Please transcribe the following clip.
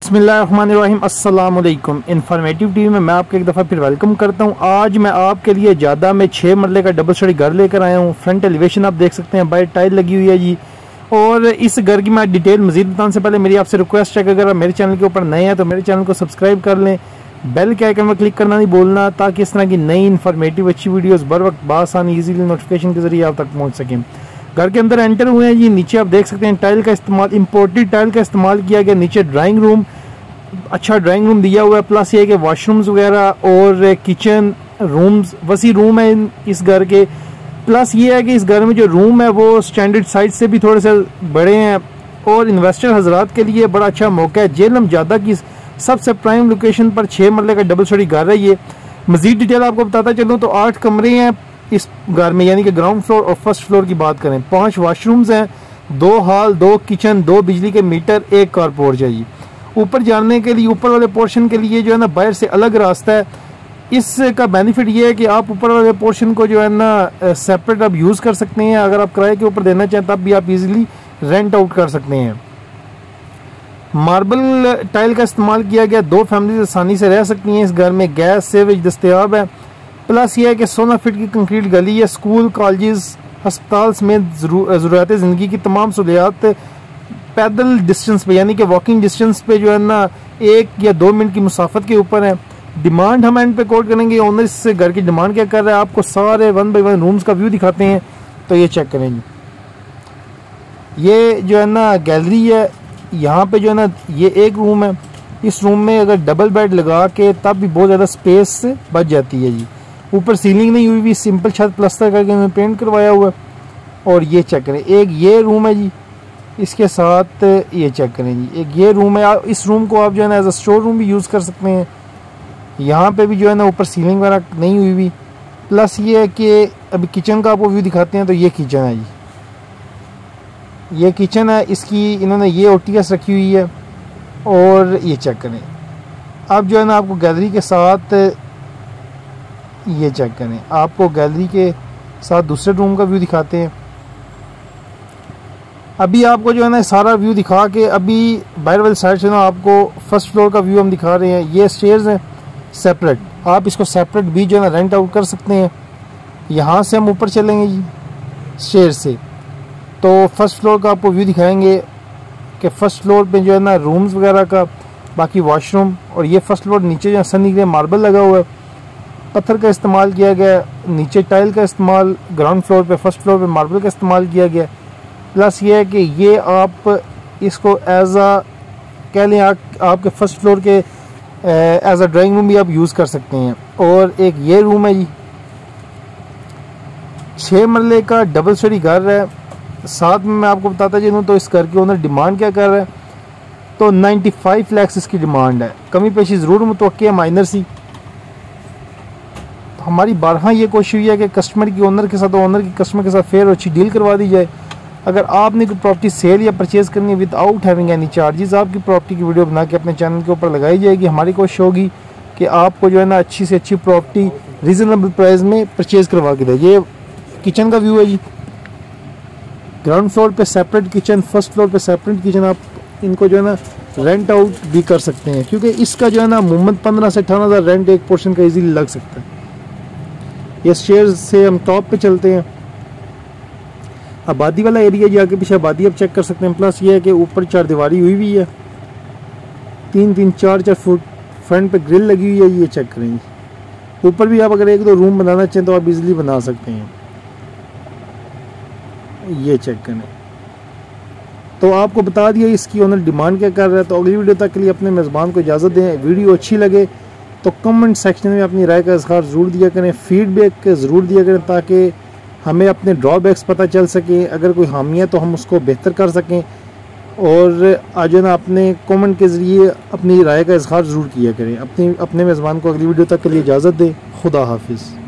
बिस्मिल्लाहिर्रहमानिर्रहीम। अस्सलाम वालेकुम। इन्फॉर्मेटिव टीवी में मैं आपको एक दफ़ा फिर वेलकम करता हूं। आज मैं आपके लिए ज़्यादा में 6 मरले का डबल स्टोरी घर लेकर आया हूं। फ्रंट एलिवेशन आप देख सकते हैं, बाहर टाइल लगी हुई है जी। और इस घर की मैं डिटेल मजीद बताने से पहले मेरी आपसे रिक्वेस्ट है कि अगर आप मेरे चैनल के ऊपर नए हैं तो मेरे चैनल को सब्सक्राइब कर लें, बेल के आइकन में क्लिक करना नहीं भूलना, ताकि इस तरह की नई इन्फॉर्मेटिव अच्छी वीडियोज़ बर वक्त बासानी ईजीली नोटिफिकेशन के जरिए आप तक पहुँच सकें। घर के अंदर एंटर हुए हैं जी। नीचे आप देख सकते हैं टाइल का इस्तेमाल, इम्पोर्टेड टाइल का इस्तेमाल किया गया। नीचे ड्राइंग रूम, अच्छा ड्राइंग रूम दिया हुआ है, प्लस ये कि वॉशरूम्स वगैरह और किचन रूम्स, वसी रूम है इस घर के। प्लस ये है कि इस घर में जो रूम है वो स्टैंडर्ड साइज से भी थोड़े से बड़े हैं और इन्वेस्टर हजरात के लिए बड़ा अच्छा मौका है। जेलम जादा की सबसे प्राइम लोकेशन पर 6 मरले का डबल स्टोरी घर है ये। मजीद डिटेल आपको बताता चलूँ तो 8 कमरे हैं इस घर में, यानी कि ग्राउंड फ्लोर और फर्स्ट फ्लोर की बात करें। 5 वाशरूम्स हैं, 2 हॉल, 2 किचन, 2 बिजली के मीटर, 1 कार पोर्च है जी। ऊपर जाने के लिए, ऊपर वाले पोर्शन के लिए जो है ना बाहर से अलग रास्ता है। इसका बेनिफिट ये है कि आप ऊपर वाले पोर्शन को जो है ना सेपरेट आप यूज़ कर सकते हैं। अगर आप किराए के ऊपर देना चाहें तब भी आप इजीली रेंट आउट कर सकते हैं। मार्बल टाइल का इस्तेमाल किया गया, 2 फैमिलीज आसानी से रह सकती हैं इस घर में। गैस सेवेज दस्तयाब है। प्लस ये है कि 16 फीट की कंक्रीट गली है। स्कूल, कॉलेज, अस्पताल समेत ज़रूरत ज़िंदगी की तमाम सहूलियात पैदल डिस्टेंस पे, यानी कि वॉकिंग डिस्टेंस पे जो है ना 1 या 2 मिनट की मुसाफत के ऊपर है। डिमांड हम एंड पे कोट करेंगे। ओनर इस घर की डिमांड क्या कर रहा है, आपको सारे 1 बाय 1 रूम्स का व्यू दिखाते हैं, तो ये चेक करेंगे। ये जो है ना गैलरी है, यहाँ पे जो है ना ये एक रूम है। इस रूम में अगर डबल बेड लगा के तब भी बहुत ज़्यादा स्पेस बच जाती है जी। ऊपर सीलिंग नहीं हुई हुई, सिंपल छत प्लस्तर करके हमें पेंट करवाया हुआ है। और ये चेक करें, एक ये रूम है जी, इसके साथ ये चेक करें जी, एक ये रूम है। इस रूम को आप जो है ना एज अ स्टोर रूम भी यूज़ कर सकते हैं। यहाँ पे भी जो है ना ऊपर सीलिंग वगैरह नहीं हुई हुई। प्लस ये है कि अभी किचन का आपको व्यू दिखाते हैं, तो ये किचन है जी, ये किचन है। इसकी इन्होंने ये OTS रखी हुई है। और ये चेक करें, अब जो है ना आपको गैलरी के साथ ये चेक करें, आपको गैलरी के साथ दूसरे रूम का व्यू दिखाते हैं। अभी आपको जो है ना सारा व्यू दिखा के अभी बाहर वाली साइड से ना आपको फर्स्ट फ्लोर का व्यू हम दिखा रहे हैं। ये स्टेयर्स हैं सेपरेट, आप इसको सेपरेट भी जो है ना रेंट आउट कर सकते हैं। यहाँ से हम ऊपर चलेंगे जी स्टेयर से, तो फर्स्ट फ्लोर का आपको व्यू दिखाएंगे कि फर्स्ट फ्लोर पे जो है ना रूम्स वगैरह का, बाकी वॉशरूम। और ये फर्स्ट फ्लोर नीचे जो सनी ग्रे मार्बल लगा हुआ है, पत्थर का इस्तेमाल किया गया। नीचे टाइल का इस्तेमाल, ग्राउंड फ्लोर पे, फर्स्ट फ्लोर पे मार्बल का इस्तेमाल किया गया। प्लस ये है कि ये आप इसको एज आ कह लें, आपके फर्स्ट फ्लोर के एज अ ड्राइंग रूम भी आप यूज़ कर सकते हैं। और एक ये रूम है जी, 6 मरले का डबल स्टोरी घर है। साथ में मैं आपको बताता चलूँ तो इस घर के ओनर डिमांड क्या कर रहा है, तो 95 लाख इसकी डिमांड है। कमी पेशी ज़रूर मुतवक्की है, माइनर सी। हमारी बारहा ये कोशिश हुई है कि कस्टमर की ओनर के साथ, ओनर की कस्टमर के साथ फेयर और अच्छी डील करवा दी जाए। अगर आपने कोई प्रॉपर्टी सेल या परचेज़ करनी है विदाउट हैविंग एनी चार्जेस, आपकी प्रॉपर्टी की वीडियो बना के अपने चैनल के ऊपर लगाई जाएगी। हमारी कोशिश होगी कि आपको जो है ना अच्छी से अच्छी प्रॉपर्टी रीज़नेबल प्राइस में परचेज़ करवा के दे। ये किचन का व्यू है जी, ग्राउंड फ्लोर पे सेपरेट किचन, फर्स्ट फ्लोर पे सेपरेट किचन। आप इनको जो है ना रेंट आउट भी कर सकते हैं, क्योंकि इसका जो है ना अमूमन 15 से 18 हज़ार रेंट एक पोर्शन का ईजीली लग सकता है। ये स्टेयर्स से हम टॉप पे चलते हैं। आबादी वाला एरिया जी, आगे पीछे आबादी आप चेक कर सकते हैं। प्लस ये है कि ऊपर 4 दीवारी हुई हुई है, 3-3, 4-4 फुट फ्रंट पे ग्रिल लगी हुई है। ये चेक करेंगे। ऊपर भी आप अगर 1-2 रूम बनाना चाहें तो आप इजीली बना सकते हैं। ये चेक करें, तो आपको बता दिया इसकी ओनर डिमांड क्या कर रहा है। तो अगली वीडियो तक के लिए अपने मेज़बान को इजाज़त दें। वीडियो अच्छी लगे तो कमेंट सेक्शन में अपनी राय का इज़हार ज़रूर दिया करें, फीडबैक ज़रूर दिया करें, ताकि हमें अपने ड्रॉबैक्स पता चल सके। अगर कोई खामी है तो हम उसको बेहतर कर सकें। और आज ना अपने कमेंट के ज़रिए अपनी राय का इज़हार ज़रूर किया करें। अपने मेज़बान को अगली वीडियो तक के लिए इजाज़त दें। खुदा हाफिज़।